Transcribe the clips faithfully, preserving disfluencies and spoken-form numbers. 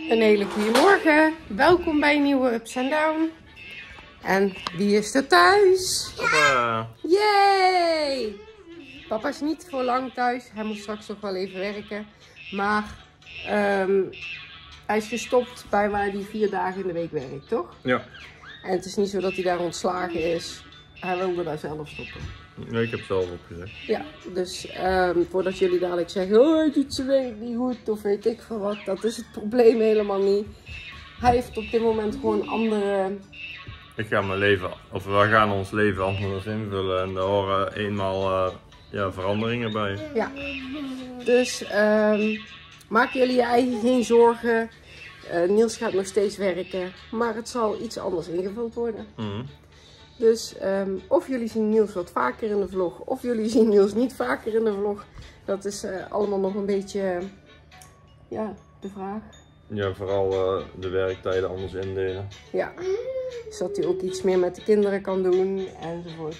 Een hele goede morgen. Welkom bij een nieuwe Ups and Down. En wie is er thuis? Papa. Yay! Papa is niet voor lang thuis. Hij moet straks nog wel even werken. Maar um, hij is gestopt bij waar hij vier dagen in de week werkt, toch? Ja. En het is niet zo dat hij daar ontslagen is. Hij wilde daar zelf stoppen. Nee, ik heb het zelf opgezegd. Ja, dus um, voordat jullie dadelijk zeggen, oh, hij doet zijn werk niet goed of weet ik veel wat. Dat is het probleem helemaal niet. Hij heeft op dit moment gewoon andere... Ik ga mijn leven, of we gaan ons leven anders invullen en daar horen eenmaal uh, ja, veranderingen bij. Ja, dus um, maak jullie je eigen geen zorgen. Uh, Niels gaat nog steeds werken, maar het zal iets anders ingevuld worden. Mm-hmm. Dus um, of jullie zien Niels wat vaker in de vlog, of jullie zien Niels niet vaker in de vlog. Dat is uh, allemaal nog een beetje, uh, ja, de vraag. Ja, vooral uh, de werktijden anders indelen. Ja, zodat hij ook iets meer met de kinderen kan doen enzovoort.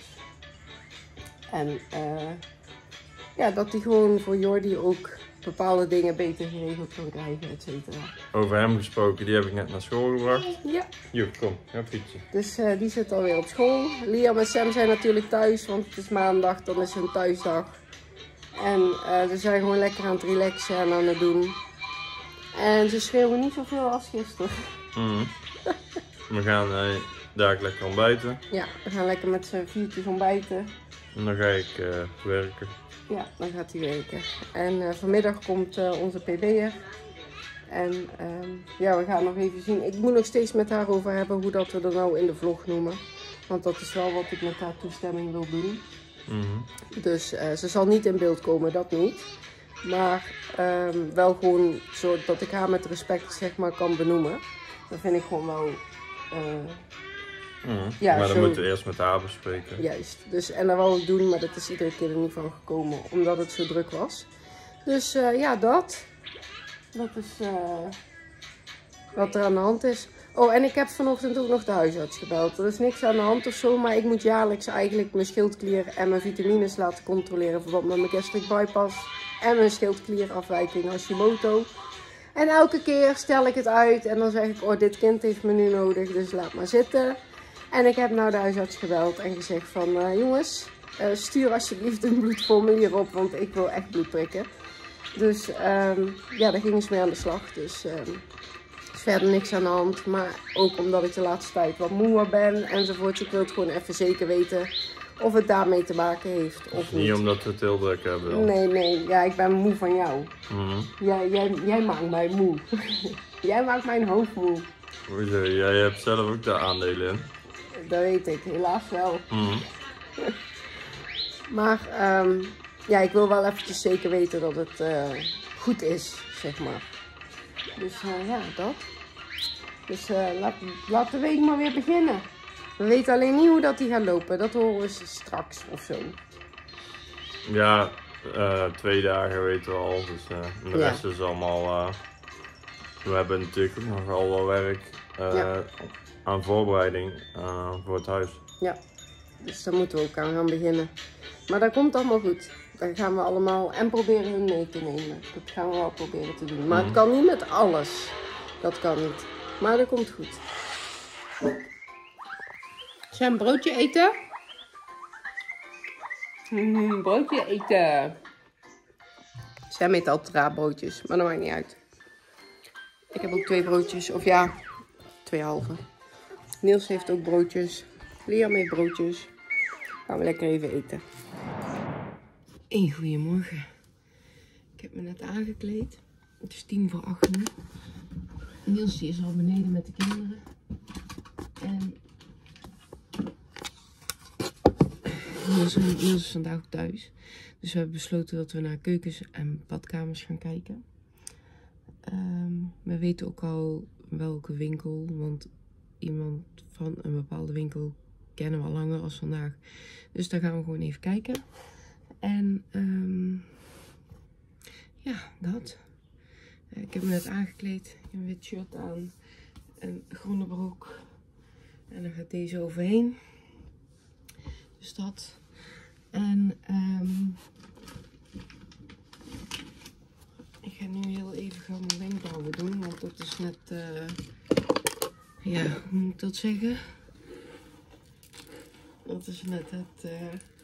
En uh, ja, dat hij gewoon voor Jordi ook bepaalde dingen beter geregeld kan krijgen, et cetera. Over hem gesproken, die heb ik net naar school gebracht. Ja. Joep, kom, ga fietsen. Dus uh, die zit alweer op school. Liam en Sam zijn natuurlijk thuis, want het is maandag, dan is hun thuisdag. En uh, ze zijn gewoon lekker aan het relaxen en aan het doen. En ze schreeuwen niet zoveel als gisteren. Mm-hmm. We gaan uh, daar lekker ontbijten. Ja, we gaan lekker met z'n viertjes ontbijten. En dan ga ik uh, werken. Ja, dan gaat hij werken. En uh, vanmiddag komt uh, onze P B'er. En uh, ja, we gaan nog even zien. Ik moet nog steeds met haar over hebben hoe dat we er nou in de vlog noemen. Want dat is wel wat ik met haar toestemming wil doen. Mm-hmm. Dus uh, ze zal niet in beeld komen, dat niet. Maar um, wel gewoon zo dat ik haar met respect zeg maar kan benoemen. Dat vind ik gewoon wel... Uh, mm-hmm. ja, maar dan zo... moeten we eerst met haar bespreken. Juist. Dus, en dat wou ik doen, maar dat is iedere keer er niet van gekomen. Omdat het zo druk was. Dus uh, ja, dat. Dat is uh, wat er aan de hand is. Oh, en ik heb vanochtend ook nog de huisarts gebeld. Er is niks aan de hand of zo, maar ik moet jaarlijks eigenlijk mijn schildklier en mijn vitamines laten controleren. In verband met mijn gastric bypass en mijn schildklierafwijking Hashimoto. En elke keer stel ik het uit en dan zeg ik, oh, dit kind heeft me nu nodig, dus laat maar zitten. En ik heb nou de huisarts gebeld en gezegd van, uh, jongens, uh, stuur alsjeblieft een bloedformulier op, want ik wil echt bloed prikken. Dus um, ja, daar gingen ze mee aan de slag. Dus um, is verder niks aan de hand. Maar ook omdat ik de laatste tijd wat moe ben enzovoort. Ik wil het gewoon even zeker weten of het daarmee te maken heeft of niet. Niet omdat we het heel druk hebben dan. Nee, nee. Ja, ik ben moe van jou. Mm-hmm. Jij, jij, jij maakt mij moe. Jij maakt mijn hoofd moe. Hoezo? Jij hebt zelf ook de aandelen in. Dat weet ik, helaas wel. Mm-hmm. Maar um, ja, ik wil wel eventjes zeker weten dat het uh, goed is, zeg maar. Dus uh, ja, dat. Dus uh, laat, laat de week maar weer beginnen. We weten alleen niet hoe dat die gaat lopen. Dat horen we straks of zo. Ja, uh, twee dagen weten we al. Dus uh, de ja. rest is allemaal... Uh, we hebben natuurlijk ook nogal wel werk uh, ja. aan voorbereiding uh, voor het huis. Ja, dus daar moeten we ook aan gaan beginnen. Maar dat komt allemaal goed. Daar gaan we allemaal en proberen hun mee te nemen. Dat gaan we wel proberen te doen. Maar mm-hmm. Het kan niet met alles. Dat kan niet. Maar dat komt goed. Ga een broodje eten? Mm, broodje eten. Sam eet altijd raar broodjes, maar dat maakt niet uit. Ik heb ook twee broodjes, of ja, twee halve. Niels heeft ook broodjes. Liam heeft broodjes. Gaan we lekker even eten. Een goeiemorgen. Ik heb me net aangekleed. Het is tien voor acht nu. Niels die is al beneden met de kinderen. En Niels, Niels is vandaag ook thuis. Dus we hebben besloten dat we naar keukens en badkamers gaan kijken. Um, we weten ook al welke winkel. Want iemand van een bepaalde winkel kennen we al langer als vandaag. Dus daar gaan we gewoon even kijken. En um, ja, dat. Ik heb me net aangekleed. Een wit shirt aan. Een groene broek. En dan gaat deze overheen. Dus dat. En um, ik ga nu heel even gaan mijn wenkbrauwen doen. Want dat is net, uh, ja, hoe moet ik dat zeggen? Dat is net het, uh,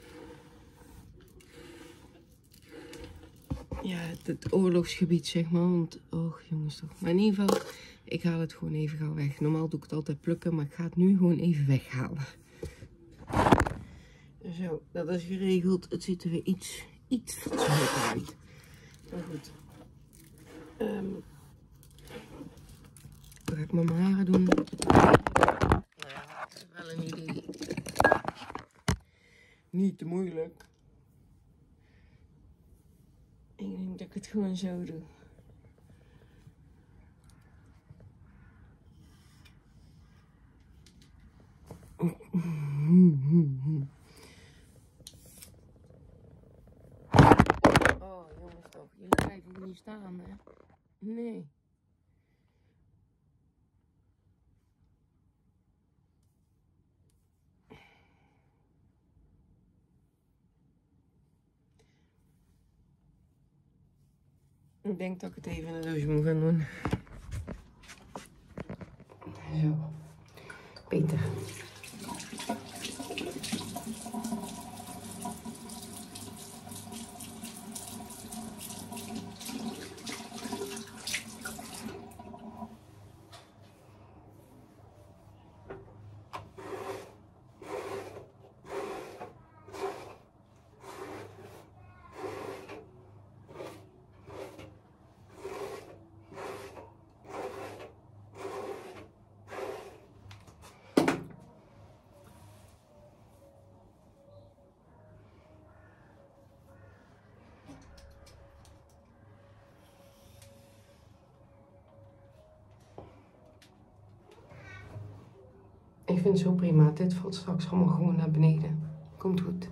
ja, het, het oorlogsgebied, zeg maar. Want, oh jongens toch. Maar in ieder geval, ik haal het gewoon even gauw weg. Normaal doe ik het altijd plukken, maar ik ga het nu gewoon even weghalen. Zo, dat is geregeld. Het ziet er weer iets, iets fatsoenlijker uit. Maar goed. Um, dan ga ik maar mijn haren doen. Nou ja, dat is wel een idee. Niet te moeilijk. Ik denk dat ik het gewoon zo doe. Oh jongens toch, jullie blijven er niet staan hè? Nee. Ik denk dat ik het even in de douche moet gaan doen. Zo. Beter. Ik vind het zo prima. Dit valt straks allemaal gewoon naar beneden. Komt goed.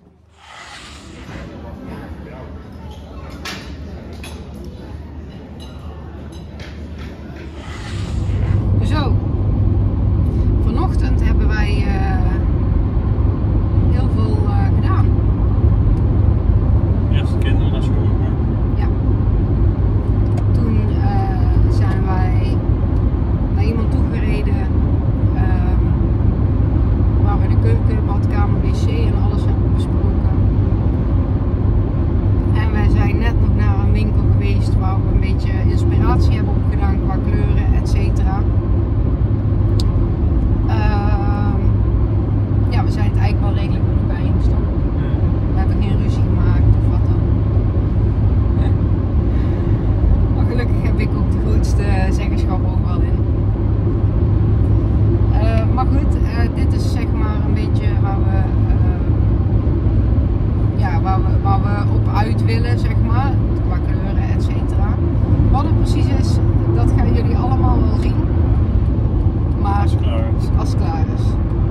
Zo. Vanochtend hebben wij uh, heel veel uh, gedaan. Eerst de kinderen naar school. Ja. Toen uh, zijn wij naar iemand toegereden. Keuken, badkamer, wc en alles hebben besproken. En wij zijn net nog naar een winkel geweest waar we een beetje inspiratie hebben opgedaan qua kleuren, et cetera. Uh, ja, we zijn het eigenlijk wel redelijk met elkaar ingestapt. We hebben geen ruzie gemaakt of wat dan. Maar gelukkig heb ik ook de grootste zeggenschap overal in. Uh, maar goed, uh, dit is zeg maar een beetje waar we, uh, ja, waar we, waar we op uit willen, zeg maar, qua kleuren, et cetera. Wat het precies is, dat gaan jullie allemaal wel zien. Maar als het klaar is. Als het klaar is.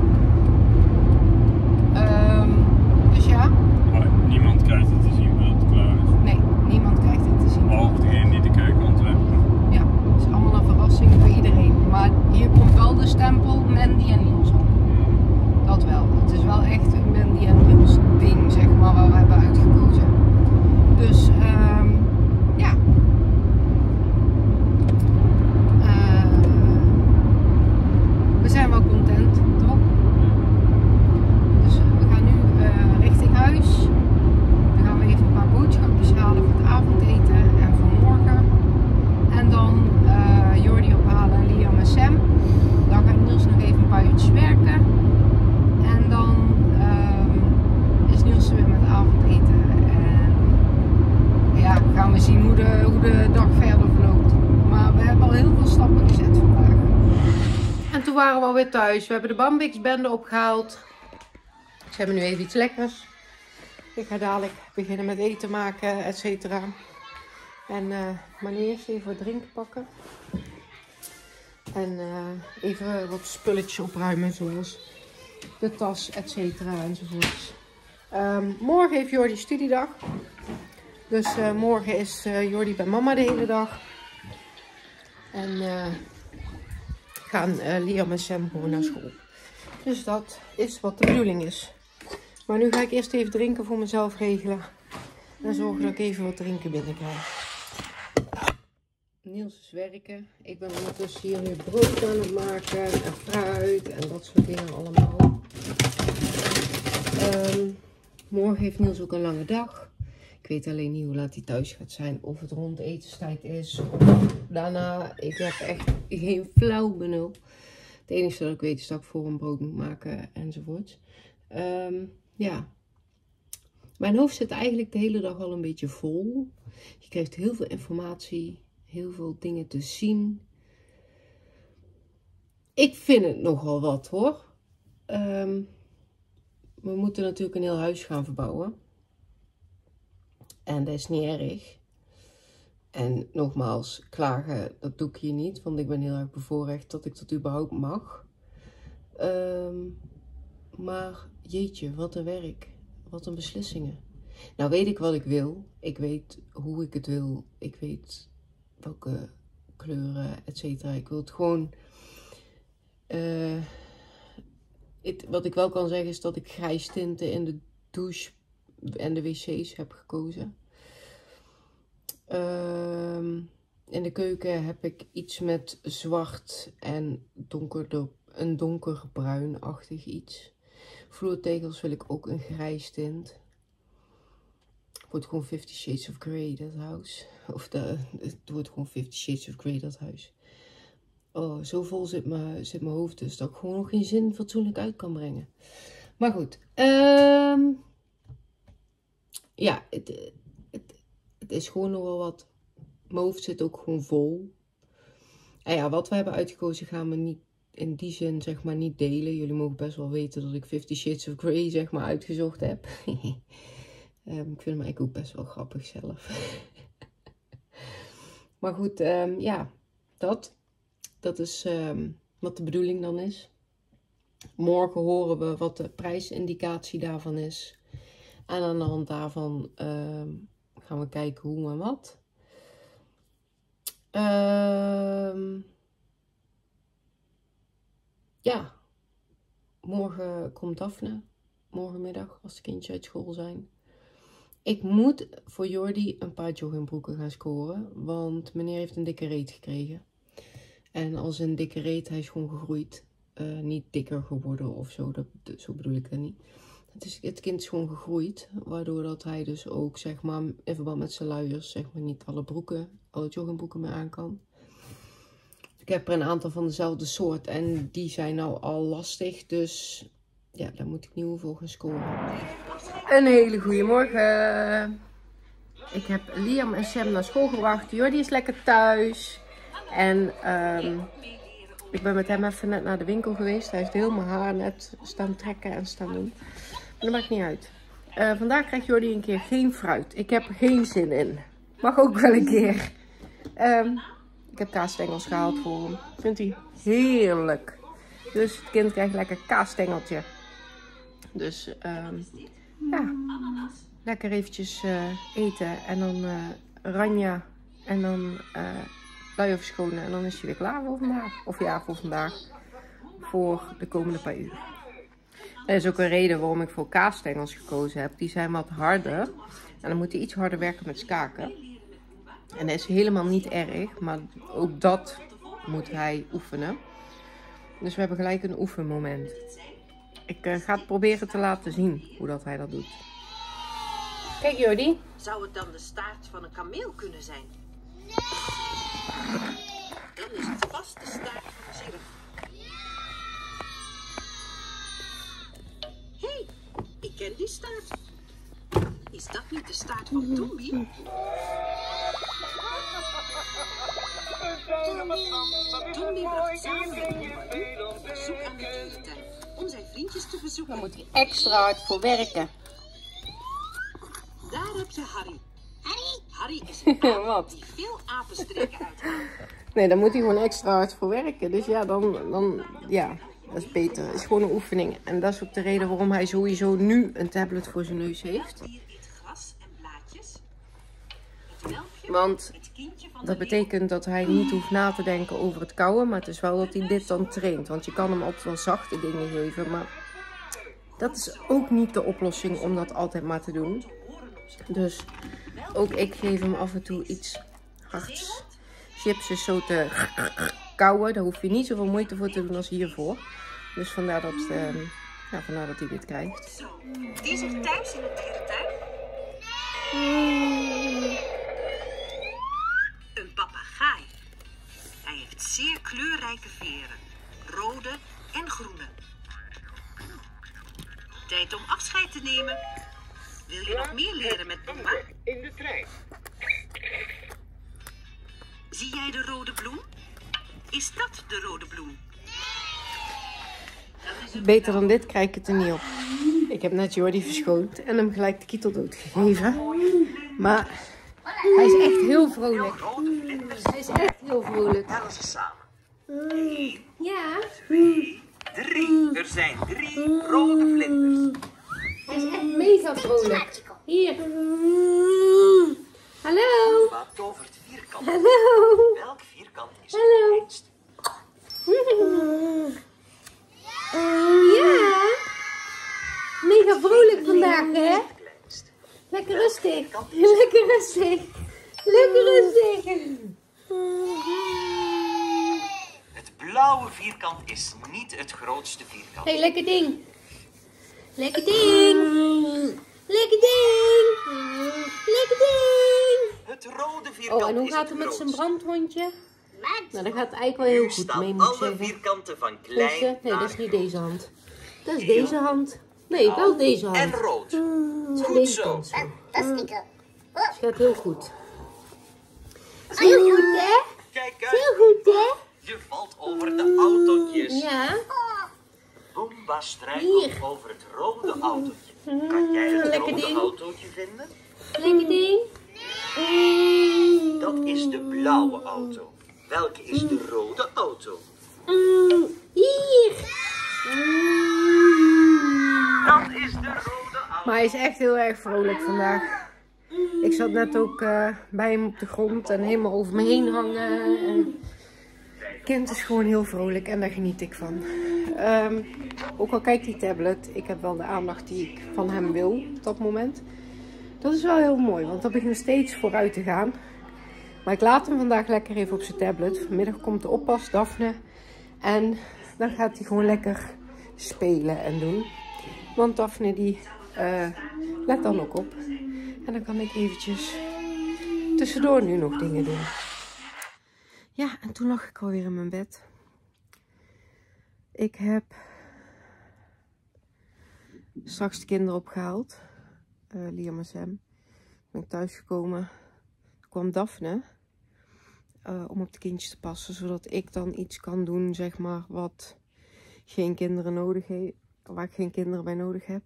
Um, dus ja. Maar niemand krijgt het te zien voordat het klaar is. Nee, niemand krijgt het te zien. Behalve degene die de keuken ontwerpt. Ja, het is allemaal een verrassing voor iedereen. Maar hier komt wel de stempel Mandy en Niels op. Dat wel. Het is wel echt een Mandy en Niels ding, zeg maar, waar we hebben uitgekozen. Dus, um, ja. Uh, we zijn wel content, toch? Dus we gaan nu uh, richting huis. Dan gaan we even een paar boodschapjes halen voor het avondeten en voor morgen. En dan uh, Jordi ophalen, Liam en Sam. Dan gaat Niels nog even een paar uurtjes werken. En dan um, is Niels weer met avondeten. En ja, gaan we zien hoe de, hoe de dag verder verloopt. Maar we hebben al heel veel stappen gezet vandaag. En toen waren we alweer thuis. We hebben de Bambix-bende opgehaald. Ze hebben nu even iets lekkers. Ik ga dadelijk beginnen met eten maken, et cetera. En uh, maar nu eerst even wat drinken pakken. En uh, even wat spulletjes opruimen, zoals de tas, et cetera enzovoorts. Um, morgen heeft Jordi studiedag. Dus uh, morgen is uh, Jordi bij mama de hele dag. En uh, gaan uh, Liam en Sam gewoon naar school. Dus dat is wat de bedoeling is. Maar nu ga ik eerst even drinken voor mezelf regelen. En zorgen dat ik even wat drinken binnenkrijg. Niels is werken. Ik ben ondertussen hier nu brood aan het maken en fruit en dat soort dingen allemaal. Um, morgen heeft Niels ook een lange dag. Ik weet alleen niet hoe laat hij thuis gaat zijn. Of het rond etenstijd is. Of daarna. Ik heb echt geen flauw benul. Het enige dat ik weet is dat ik voor een brood moet maken enzovoort. Um, ja. Mijn hoofd zit eigenlijk de hele dag al een beetje vol. Je krijgt heel veel informatie. Heel veel dingen te zien. Ik vind het nogal wat hoor. Um, we moeten natuurlijk een heel huis gaan verbouwen. En dat is niet erg. En nogmaals, klagen, dat doe ik hier niet. Want ik ben heel erg bevoorrecht dat ik dat überhaupt mag. Um, maar jeetje, wat een werk. Wat een beslissingen. Nou weet ik wat ik wil. Ik weet hoe ik het wil. Ik weet welke kleuren, et cetera. Ik wil het gewoon... Uh, het, wat ik wel kan zeggen is dat ik grijs tinten in de douche en de wc's heb gekozen. Uh, in de keuken heb ik iets met zwart en donkerder, een donkerbruinachtig iets. Vloertegels wil ik ook een grijs tint. Het wordt gewoon Fifty Shades of Grey, dat huis. Of de, het wordt gewoon Fifty Shades of Grey, dat huis. Oh, zo vol zit mijn, zit mijn hoofd dus dat ik gewoon nog geen zin fatsoenlijk uit kan brengen. Maar goed. Um, ja, het, het, het is gewoon nog wel wat. Mijn hoofd zit ook gewoon vol. En ja, wat we hebben uitgekozen gaan we niet in die zin zeg maar niet delen. Jullie mogen best wel weten dat ik Fifty Shades of Grey zeg maar uitgezocht heb. um, ik vind hem eigenlijk ook best wel grappig zelf. Maar goed, um, ja, dat... Dat is um, wat de bedoeling dan is. Morgen horen we wat de prijsindicatie daarvan is. En aan de hand daarvan um, gaan we kijken hoe en wat. Um, ja. Morgen komt Daphne. Morgenmiddag als de kindjes uit school zijn. Ik moet voor Jordi een paar joggingbroeken gaan scoren. Want meneer heeft een dikke reet gekregen. En als een dikke reet, hij is gewoon gegroeid. Uh, niet dikker geworden of zo, dat, zo bedoel ik dat niet. Het, is, het kind is gewoon gegroeid, waardoor dat hij dus ook, zeg maar, in verband met zijn luiers, zeg maar, niet alle broeken, alle joggingbroeken meer aan kan. Ik heb er een aantal van dezelfde soort en die zijn nou al lastig, dus ja, daar moet ik nieuwe voor gaan scoren. Een hele goede morgen. Ik heb Liam en Sam naar school gebracht. Jordi is lekker thuis. En um, ik ben met hem even net naar de winkel geweest. Hij heeft heel mijn haar net staan trekken en staan doen. Maar dat maakt niet uit. Uh, vandaag krijgt Jordi een keer geen fruit. Ik heb er geen zin in. Mag ook wel een keer. Um, ik heb kaasstengels gehaald voor hem. Vindt hij heerlijk. Dus het kind krijgt lekker kaasstengeltje. Dus um, ja. Lekker eventjes uh, eten. En dan uh, ranja. En dan... Uh, luier verschonen en dan is hij weer klaar voor vandaag. Of ja, voor vandaag. Voor de komende paar uur. Er is ook een reden waarom ik voor kaasstengels gekozen heb. Die zijn wat harder. En dan moet hij iets harder werken met skaken. En dat is helemaal niet erg. Maar ook dat moet hij oefenen. Dus we hebben gelijk een oefenmoment. Ik uh, ga het proberen te laten zien hoe dat hij dat doet. Kijk Jordi. Zou het dan de staart van een kameel kunnen zijn? Dan is het vast de staart van een zilf. Hé, hey, ik ken die staart. Is dat niet de staart van Toembi? Toembi, Toembi bracht samen met Toembi op bezoek aan de dierentuin om zijn vriendjes te bezoeken. Dan moet hij extra hard voor werken. Daar heb je Harry. Harry? Harry is een aap Wat? die veel apenstreken uithaalt. Nee, dan moet hij gewoon extra hard voor werken. Dus ja, dan, dan ja, dat is beter. Het is gewoon een oefening. En dat is ook de reden waarom hij sowieso nu een tablet voor zijn neus heeft. Want dat betekent dat hij niet hoeft na te denken over het kauwen. Maar het is wel dat hij dit dan traint. Want je kan hem altijd wel zachte dingen geven. Maar dat is ook niet de oplossing om dat altijd maar te doen. Dus ook ik geef hem af en toe iets hards. chips is zo te kauwen. Daar hoef je niet zoveel moeite voor te doen als hiervoor. Dus vandaar dat, uh, ja, vandaar dat hij dit krijgt. Zo, die zich thuis in het dierentuin. Een papegaai. Hij heeft zeer kleurrijke veren. Rode en groene. Tijd om afscheid te nemen. Wil je nog meer leren met Bomba? In de trein. Zie jij de rode bloem? Is dat de rode bloem? Beter dan dit krijg ik het er niet op. Ik heb net Jordi verschoond en hem gelijk de kieteldood gegeven. Maar hij is echt heel vrolijk. Hij is echt heel vrolijk. Tellen ze samen. Ja. Twee, drie. Er zijn drie rode vlinders. Hij is echt mega vrolijk. Hier. Hallo. Wat tovert vierkant? Hallo. Welk vierkant is Hallo. het kleinst? Ja. Mega vrolijk vandaag, hè? Het kleinst. Lekker rustig. Lekker rustig. Lekker rustig. Het blauwe vierkant is niet het grootste vierkant. Hé, hey, lekker ding. Lekker ding. Lekker ding. Lekker ding. Het rode vierkant Oh, en hoe is gaat het het met zijn grootste. brandhondje? Nou, dat gaat eigenlijk wel heel Nu goed staan mee, moet ik alle zeggen. vierkanten van Deze? klein Nee, dat naar is niet groot. deze hand. Dat is deze hand. Nee, wel deze hand. En rood. Goed Deze zo. kant zo. Dat is niet. Het gaat heel goed. Heel goed, hè? Kijk uit. Heel goed, hè? Je valt over de autootjes. Ja. Boomba struikelt Hier. over het rode autootje. Kan jij het lekker rode ding. autootje vinden? Lekker ding. Dat is de blauwe auto. Welke is de rode auto? Hier. Dat is de rode auto. Maar hij is echt heel erg vrolijk vandaag. Ik zat net ook uh, bij hem op de grond en helemaal over me heen hangen. En het kind is gewoon heel vrolijk en daar geniet ik van. Um, ook al kijkt die tablet, ik heb wel de aandacht die ik van hem wil op dat moment. Dat is wel heel mooi, want dat begint steeds vooruit te gaan. Maar ik laat hem vandaag lekker even op zijn tablet. Vanmiddag komt de oppas, Daphne. En dan gaat hij gewoon lekker spelen en doen. Want Daphne die uh, let dan ook op. En dan kan ik eventjes tussendoor nu nog dingen doen. Ja, en toen lag ik alweer in mijn bed. Ik heb straks de kinderen opgehaald. Uh, Liam en Sam. Ben ik thuisgekomen. Toen kwam Daphne. Uh, om op de kindjes te passen. Zodat ik dan iets kan doen, zeg maar, wat geen kinderen nodig heeft. Waar ik geen kinderen bij nodig heb.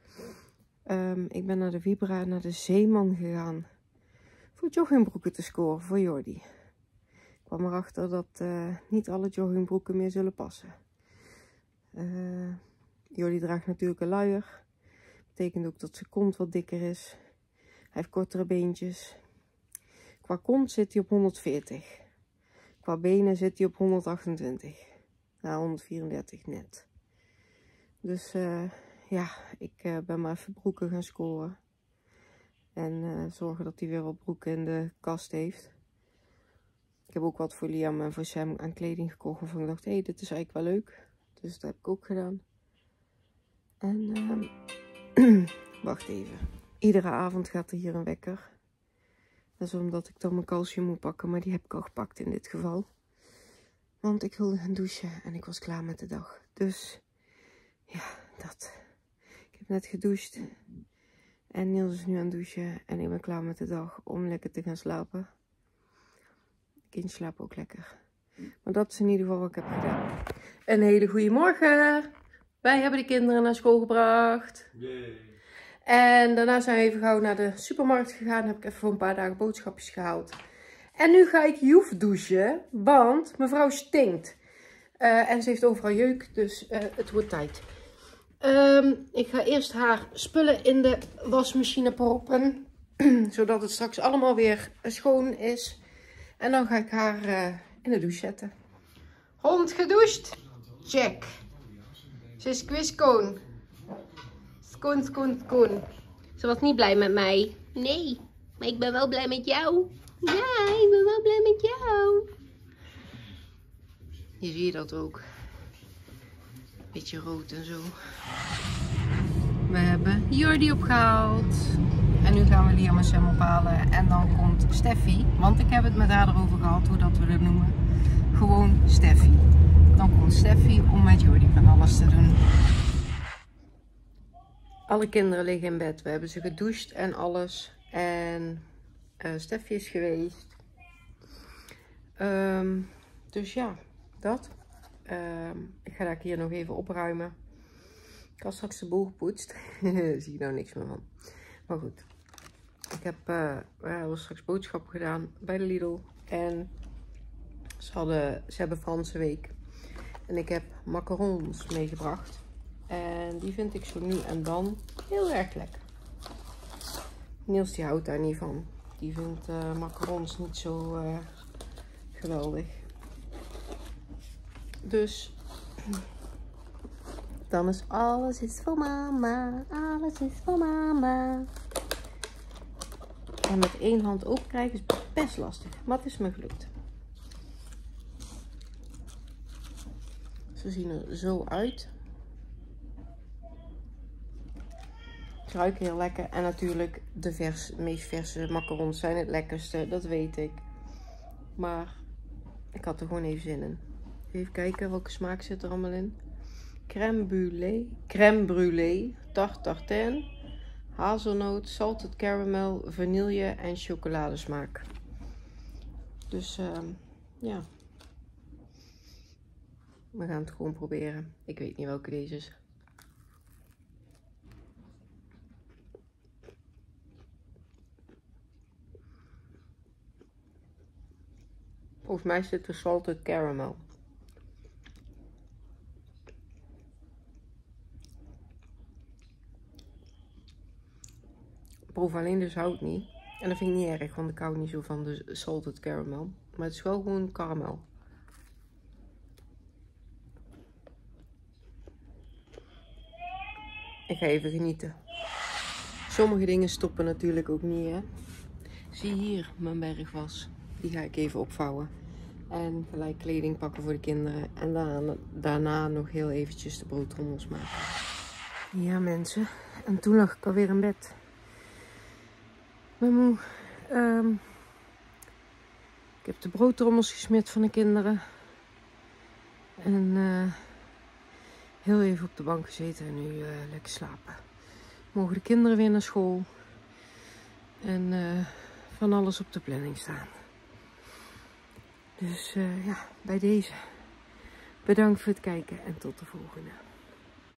Um, ik ben naar de Vibra en naar de Zeeman gegaan. Voor joggingbroeken te scoren voor Jordi. Ik kwam erachter dat uh, niet alle joggingbroeken meer zullen passen. Uh, Jordi draagt natuurlijk een luier. Betekent ook dat zijn kont wat dikker is. Hij heeft kortere beentjes. Qua kont zit hij op honderdveertig. Qua benen zit hij op honderdachtentwintig. Nou, honderdvierendertig net. Dus uh, ja, ik uh, ben maar even broeken gaan scoren. En uh, zorgen dat hij weer wat broeken in de kast heeft. Ik heb ook wat voor Liam en voor Sam aan kleding gekocht. Waarvan ik dacht, hé, hey, dit is eigenlijk wel leuk. Dus dat heb ik ook gedaan. En uh, wacht even. Iedere avond gaat er hier een wekker. Dat is omdat ik dan mijn calcium moet pakken. Maar die heb ik al gepakt in dit geval. Want ik wilde gaan douchen en ik was klaar met de dag. Dus ja, dat. Ik heb net gedoucht. En Niels is nu aan het douchen. En ik ben klaar met de dag om lekker te gaan slapen. De kindjes slapen ook lekker. Maar dat is in ieder geval wat ik heb gedaan. Een hele goede morgen. Wij hebben de kinderen naar school gebracht. Yay. En daarna zijn we even gauw naar de supermarkt gegaan. Heb ik even voor een paar dagen boodschapjes gehaald. En nu ga ik Joef douchen. Want mevrouw stinkt. Uh, en ze heeft overal jeuk. Dus uh, het wordt tijd. Um, ik ga eerst haar spullen in de wasmachine proppen. Zodat het straks allemaal weer schoon is. En dan ga ik haar uh, in de douche zetten. Hond gedoucht? Check. Ze is squiscoon. Skoon, skoon, skoon. Ze was niet blij met mij. Nee, maar ik ben wel blij met jou. Ja, ik ben wel blij met jou. Je ziet dat ook. Beetje rood en zo. We hebben Jordi opgehaald. En nu gaan we Liam en Sam ophalen. En dan komt Steffi. Want ik heb het met haar erover gehad hoe dat we het noemen. Gewoon Steffi. Dan komt Steffi om met Jordi van alles te doen. Alle kinderen liggen in bed. We hebben ze gedoucht en alles. En uh, Steffi is geweest. Um, dus ja, dat. Um, ik ga daar hier nog even opruimen. Ik had straks de boel gepoetst. Daar zie ik nou niks meer van. Maar goed. Ik heb uh, we hebben straks boodschappen gedaan bij de Lidl. En ze, hadden, ze hebben Franse week. En ik heb macarons meegebracht. En die vind ik zo nu en dan heel erg lekker. Niels die houdt daar niet van. Die vindt uh, macarons niet zo uh, geweldig. Dus dan is alles is voor mama. Alles is voor mama. En met één hand open krijgen is best lastig. Maar het is me gelukt. Ze zien er zo uit. Ze ruiken heel lekker. En natuurlijk de vers, meest verse macarons zijn het lekkerste. Dat weet ik. Maar ik had er gewoon even zin in. Even kijken welke smaak zit er allemaal in. Crème brûlée. Crème brûlée. Tarte tartine. Hazelnoot. Salted caramel. Vanille en chocoladesmaak. Dus uh, ja. We gaan het gewoon proberen. Ik weet niet welke deze is. Volgens mij zit er salted caramel. Ik proef alleen de zout niet. En dat vind ik niet erg, want ik hou niet zo van de salted caramel. Maar het is wel gewoon karamel. Ik ga even genieten. Sommige dingen stoppen natuurlijk ook niet, hè. Zie hier mijn bergwas. Die ga ik even opvouwen. En gelijk kleding pakken voor de kinderen. En daarna, daarna nog heel eventjes de broodtrommels maken. Ja mensen. En toen lag ik alweer in bed. Ik ben moe. Um, ik heb de broodtrommels gesmeerd van de kinderen. En uh, heel even op de bank gezeten en nu uh, lekker slapen. Mogen de kinderen weer naar school. En uh, van alles op de planning staan. Dus uh, ja, bij deze. Bedankt voor het kijken en tot de volgende.